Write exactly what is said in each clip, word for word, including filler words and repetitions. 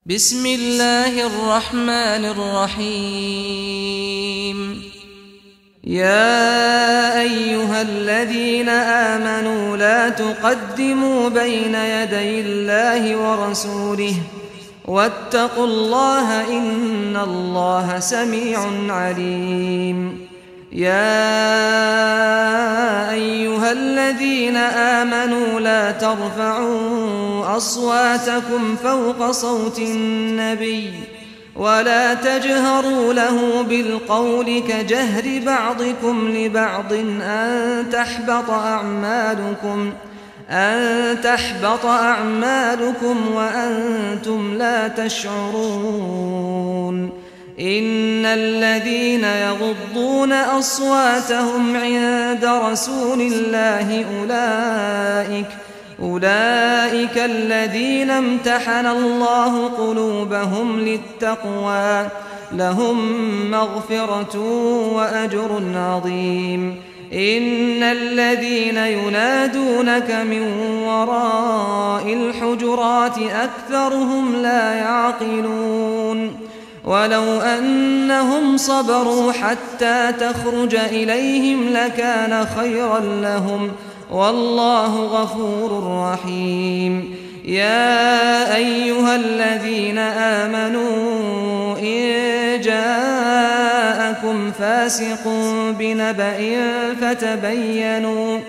بسم الله الرحمن الرحيم. يا أيها الذين آمنوا لا تقدموا بين يدي الله ورسوله واتقوا الله إن الله سميع عليم. يا أيها الذين آمنوا لا ترفعوا أصواتكم فوق صوت النبي ولا تجهروا له بالقول كجهر بعضكم لبعض أن تحبط أعمالكم أن تحبط أعمالكم وأنتم لا تشعرون. إن الذين يغضون أصواتهم عند رسول الله أولئك أولئك الذين امتحن الله قلوبهم للتقوى لهم مغفرة وأجر عظيم. إن الذين ينادونك من وراء الحجرات أكثرهم لا يعقلون. ولو أنهم صبروا حتى تخرج إليهم لكان خيرا لهم والله غفور رحيم. يا أيها الذين آمنوا إن جاءكم فاسق بنبأ فتبينوا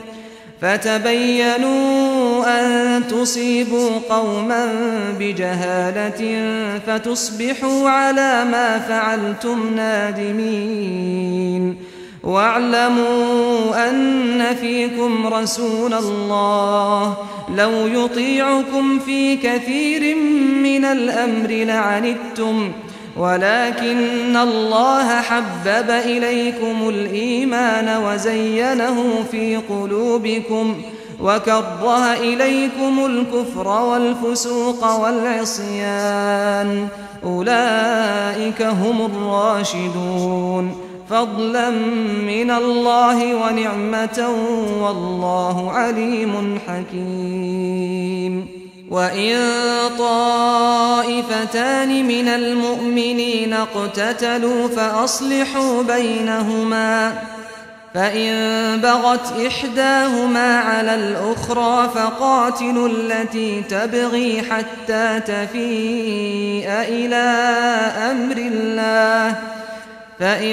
فتبينوا أن تصيبوا قوما بجهالة فتصبحوا على ما فعلتم نادمين. واعلموا أن فيكم رسول الله لو يطيعكم في كثير من الأمر لعنتم ولكن الله حبب إليكم الإيمان وزينه في قلوبكم وكره إليكم الكفر والفسوق والعصيان أولئك هم الراشدون فضلا من الله ونعمة والله عليم حكيم. وإن طائفتان من المؤمنين اقتتلوا فأصلحوا بينهما فإن بغت إحداهما على الأخرى فقاتلوا التي تبغي حتى تفيء إلى أمر الله فإن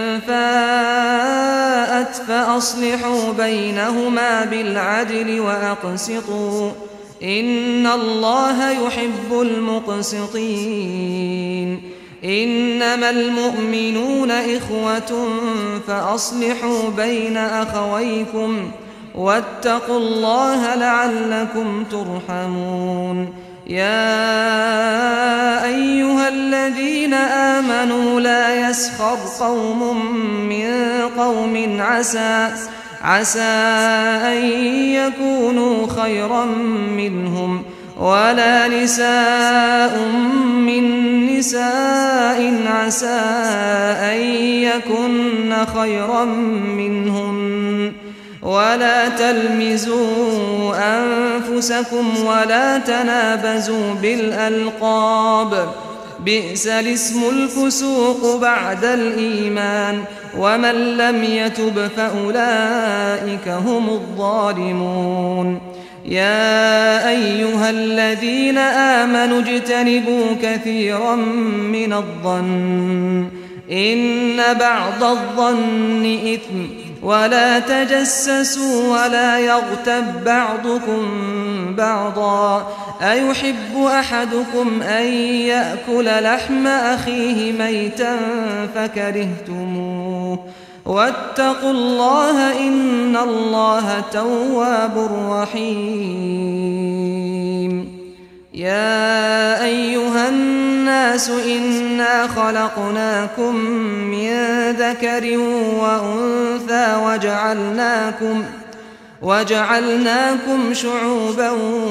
فاءت فأصلحوا بينهما بالعدل وأقسطوا إن الله يحب المقسطين. إنما المؤمنون إخوة فأصلحوا بين أخويكم واتقوا الله لعلكم ترحمون. يا أيها الذين آمنوا لا يسخر قوم من قوم عسى عسى أن يكونوا خيرا منهم ولا نساء من نساء عسى أن يكن خيرا منهن ولا تلمزوا أنفسكم ولا تنابزوا بالألقاب بئس الاسم الفسوق بعد الإيمان ومن لم يتب فأولئك هم الظالمون. يا أيها الذين آمنوا اجتنبوا كثيرا من الظن إن بعض الظن إثم ولا تجسسوا ولا يغتب بعضكم بعضا أيحب أحدكم أن يأكل لحم أخيه ميتا فكرهتموه واتقوا الله إن الله تواب رحيم. يا أيها الناس إنا خلقناكم من ذكر وأنثى وجعلناكم وجعلناكم شعوبا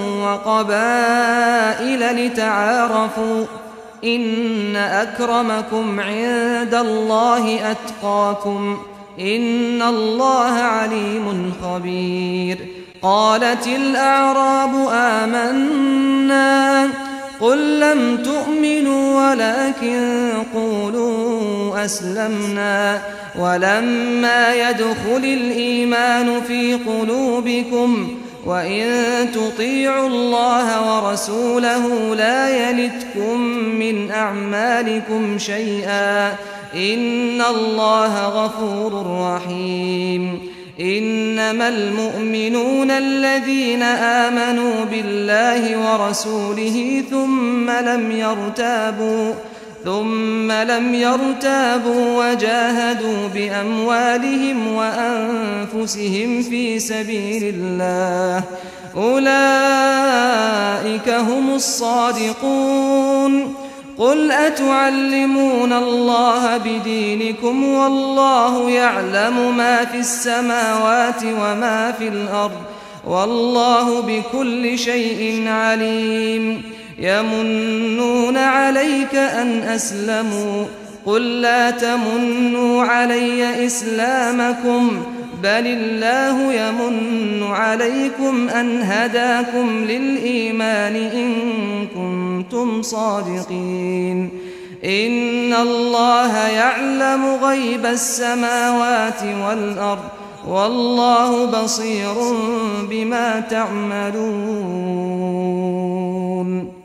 وقبائل لتعارفوا إن أكرمكم عند الله أتقاكم إن الله عليم خبير. قالت الأعراب آمنا قل لم تؤمنوا ولكن قولوا أسلمنا ولما يدخل الإيمان في قلوبكم وإن تطيعوا الله ورسوله لا يلتكم من أعمالكم شيئا إن الله غفور رحيم. إنما المؤمنون الذين آمنوا بالله ورسوله ثم لم يرتابوا ثم لم يرتابوا وجاهدوا بأموالهم وأنفسهم في سبيل الله أولئك هم الصادقون. قل أتعلمون الله بدينكم والله يعلم ما في السماوات وما في الأرض والله بكل شيء عليم. يمنون عليك أن أسلموا قل لا تمنوا علي إسلامكم بل الله يمن عليكم أن هداكم للإيمان إن كنتم صادقين. إن الله يعلم غيب السماوات والأرض والله بصير بما تعملون.